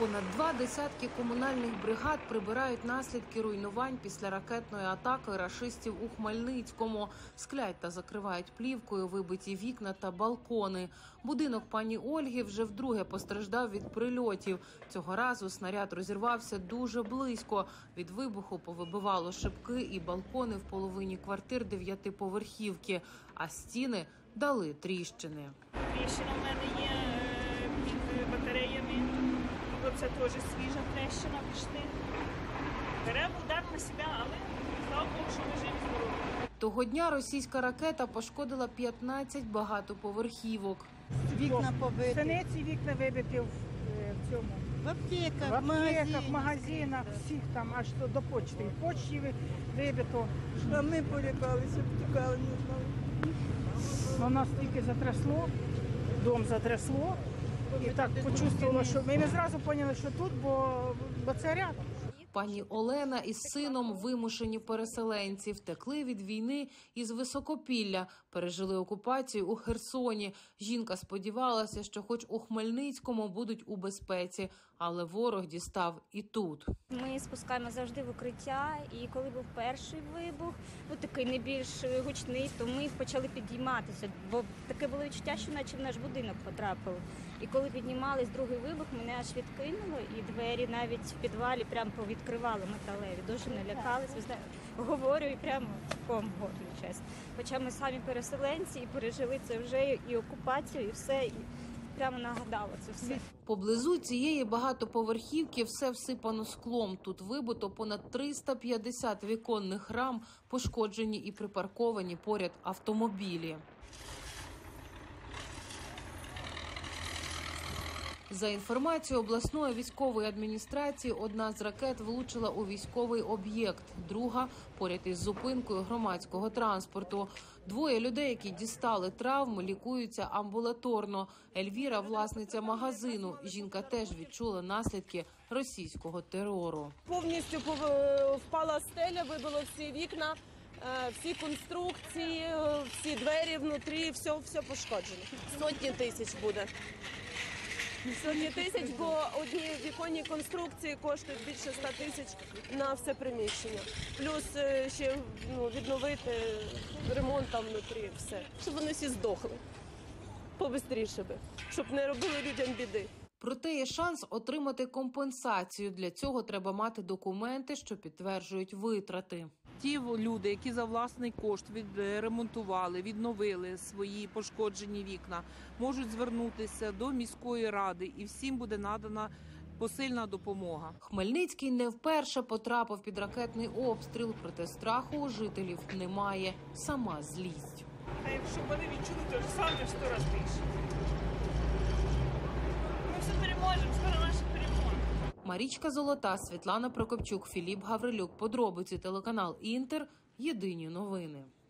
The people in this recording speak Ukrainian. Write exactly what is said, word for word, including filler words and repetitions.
Понад два десятки комунальних бригад прибирають наслідки руйнувань після ракетної атаки рашистів у Хмельницькому. Склять та закривають плівкою вибиті вікна та балкони. Будинок пані Ольги вже вдруге постраждав від прильотів. Цього разу снаряд розірвався дуже близько. Від вибуху повибивало шибки і балкони в половині квартир дев'ятиповерхівки, а стіни дали тріщини. Тріщина в мене є під батареями. Це теж свіжа тріщина пішли. Беремо удар на себе, але слава Богу, що ми живі здорові. Того дня російська ракета пошкодила п'ятнадцять багатоповерхівок. Вікна побиті. Синиці вікна вибиті в, в цьому. В аптеках, в аптеках, в магазинах, всіх там, аж до почти. В почті вибито. А ми полякалися, втікали, не знали. Нас тільки затрясло, дом затрясло. І так почувствувала, що ми не зразу поняли, що тут, бо, бо це рядом. Пані Олена із сином вимушені переселенці, втекли від війни із Високопілля, пережили окупацію у Херсоні. Жінка сподівалася, що хоч у Хмельницькому будуть у безпеці, але ворог дістав і тут. Ми спускаємо завжди в укриття, і коли був перший вибух, ну такий не більш гучний, то ми почали підійматися, бо таке було відчуття, що наче в наш будинок потрапили. І коли піднімались другий вибух, мене аж відкинуло, і двері навіть в підвалі прямо повідкривали металеві. Дуже налякались, ви знаєте, говорю і прямо ком горлі, чесно. Хоча ми самі переселенці і пережили це вже і окупацію, і все, і прямо нагадало це все. Поблизу цієї багатоповерхівки все всипано склом. Тут вибито понад триста п'ятдесят віконних рам, пошкоджені і припарковані поряд автомобілі. За інформацією обласної військової адміністрації, одна з ракет влучила у військовий об'єкт, друга – поряд із зупинкою громадського транспорту. Двоє людей, які дістали травми, лікуються амбулаторно. Ельвіра – власниця магазину. Жінка теж відчула наслідки російського терору. Повністю впала стеля, вибило всі вікна, всі конструкції, всі двері внутрі, все, все пошкоджено. Сотні тисяч буде. Сотні тисяч, бо одні віконні конструкції коштують більше ста тисяч на все приміщення. Плюс ще ну, відновити ремонт там внутрі, все. Щоб вони всі здохли. Побистріше би. Щоб не робили людям біди. Проте є шанс отримати компенсацію. Для цього треба мати документи, що підтверджують витрати. Ті люди, які за власний кошт відремонтували, відновили свої пошкоджені вікна, можуть звернутися до міської ради і всім буде надана посильна допомога. Хмельницький не вперше потрапив під ракетний обстріл, проте страху у жителів немає. Сама злість. А якщо вони відчули, то ж саме в сто разів більше. Ми все переможемо, скоро наша перемога. Марічка Золота, Світлана Прокопчук, Філіп Гаврилюк. Подробиці телеканал Інтер. Єдині новини.